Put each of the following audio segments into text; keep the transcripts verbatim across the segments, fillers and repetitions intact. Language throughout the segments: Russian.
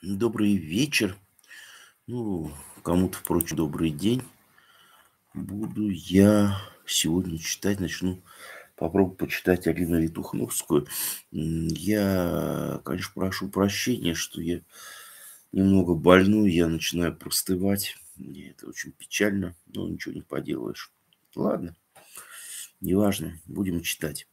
Добрый вечер. Ну, кому-то, впрочем, добрый день. Буду я сегодня читать, начну, попробую почитать Алину Витухновскую. М, Я, конечно, прошу прощения, что я немного больной, я начинаю простывать. Мне это очень печально, но ничего не поделаешь. Ладно, неважно, будем читать.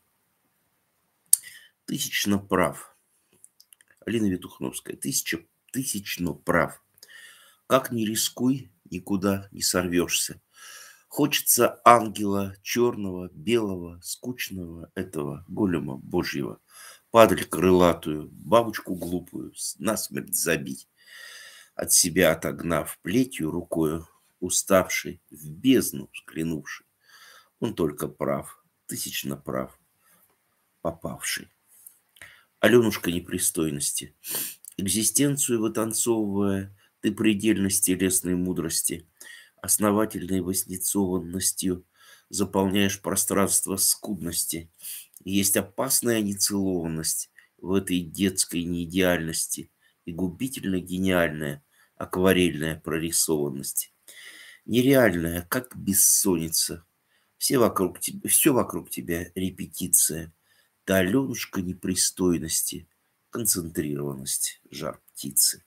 Тысячно прав. Алина Витухновская. Тысяча, тысячно прав. Как ни рискуй, никуда не сорвешься. Хочется ангела черного, белого, скучного этого голема божьего, падаль крылатую, бабочку глупую с- насмерть забить, от себя отогнав плетью рукою, уставший, в бездну взглянувший. Он только прав, тысячно прав, попавший. Аленушка непристойности. Экзистенцию вытанцовывая, ты предельность телесной мудрости, основательной вознецованностью заполняешь пространство скудности. Есть опасная нецелованность в этой детской неидеальности и губительно гениальная акварельная прорисованность. Нереальная, как бессонница. Все вокруг тебя, все вокруг тебя репетиция. Та Аленушка непристойности, концентрированность, жар птицы.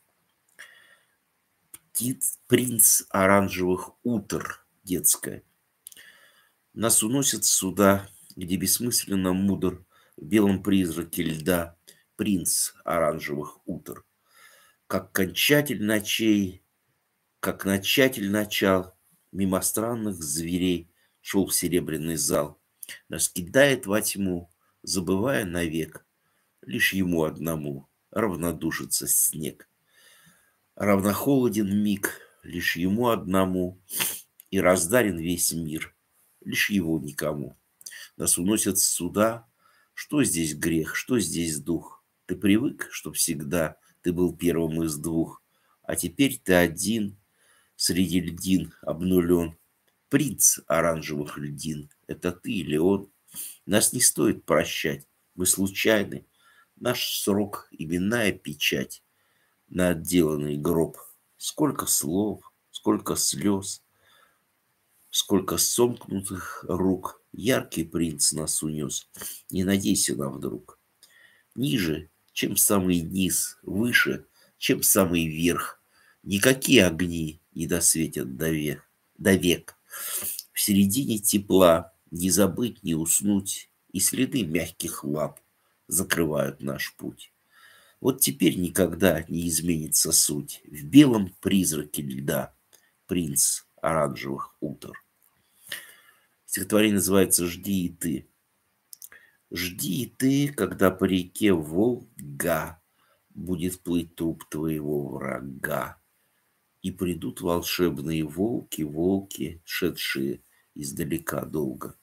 Птиц, принц оранжевых утр детская. Нас уносят сюда, где бессмысленно мудр в белом призраке льда принц оранжевых утр. Как кончатель ночей, как начатель начал, мимо странных зверей шел в серебряный зал. Нас кидает во тьму, забывая навек, лишь ему одному равнодушится снег. Равнохолоден миг, лишь ему одному, и раздарен весь мир, лишь его никому. Нас уносят сюда. Что здесь грех, что здесь дух? Ты привык, что всегда ты был первым из двух, а теперь ты один среди льдин обнулен. Принц оранжевых льдин, это ты или он? Нас не стоит прощать, мы случайны. Наш срок — именная печать на отделанный гроб. Сколько слов, сколько слез, сколько сомкнутых рук. Яркий принц нас унес. Не надейся на вдруг. Ниже, чем самый низ, выше, чем самый верх. Никакие огни не досветят до век. До век. В середине тепла не забыть, не уснуть, и следы мягких лап закрывают наш путь. Вот теперь никогда не изменится суть. В белом призраке льда принц оранжевых утр. Стихотворение называется «Жди и ты». Жди и ты, когда по реке Волга будет плыть труп твоего врага. И придут волшебные волки, волки, шедшие издалека долго.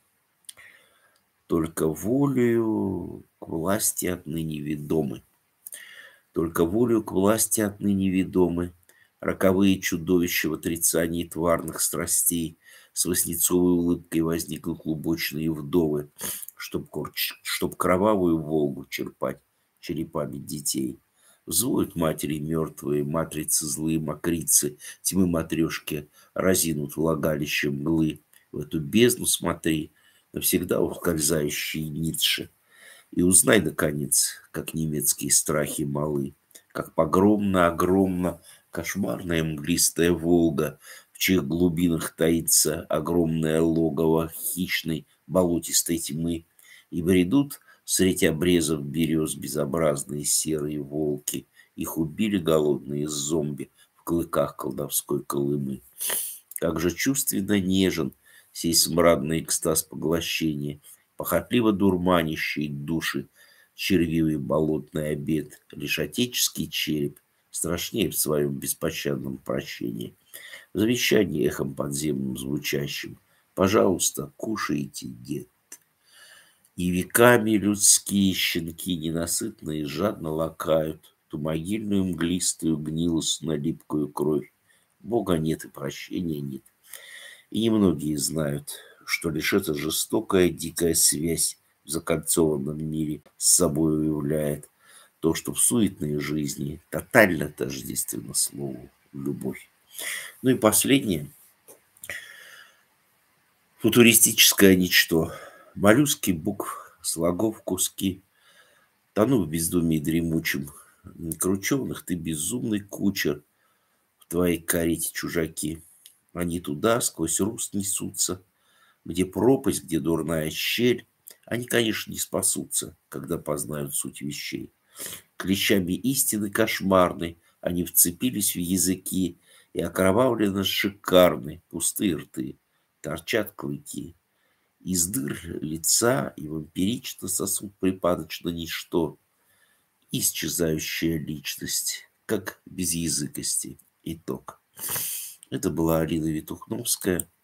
Только волею к власти отныне ведомы. Только волею к власти отныне ведомы роковые чудовища в отрицании тварных страстей. С васнецовой улыбкой возникнут клубочные вдовы, чтоб, корч... чтоб кровавую Волгу черпать черепами детей. Взвоют матери мертвые, матрицы злые, мокрицы, тьмы матрешки разинут влагалище мглы. В эту бездну смотри, навсегда ускользающие Ницше. И узнай, наконец, как немецкие страхи малы, как погромно-огромно кошмарная мглистая Волга, в чьих глубинах таится огромное логово хищной болотистой тьмы, и бредут средь обрезов берез безобразные серые волки. Их убили голодные зомби в клыках колдовской Колымы. Как же чувственно нежен сей смрадный экстаз поглощения, похотливо дурманящий души червивый болотный обед. Лишь отеческий череп страшнее в своем беспощадном прощении. В завещании эхом подземным звучащим: пожалуйста, кушайте, дед. И веками людские щенки ненасытные жадно лакают ту могильную мглистую гнилостную липкую кровь. Бога нет и прощения нет. И немногие знают, что лишь эта жестокая дикая связь в закольцованном мире с собой уявляет То, что в суетной жизни тотально тождественно слову «любовь». Ну и последнее. Футуристическое ничто. Моллюски букв, слогов куски. Тону в бездумии дремучем. Крученых ты безумный кучер. В твоей карете чужаки. Они туда сквозь руст несутся, где пропасть, где дурная щель. Они, конечно, не спасутся, когда познают суть вещей. Клещами истины кошмарной они вцепились в языки, и окровавленно шикарны пустые рты, торчат клыки. Из дыр лица и вампирично сосут припадочно ничто. Исчезающая личность, как без языкости итог. Это была Алина Витухновская.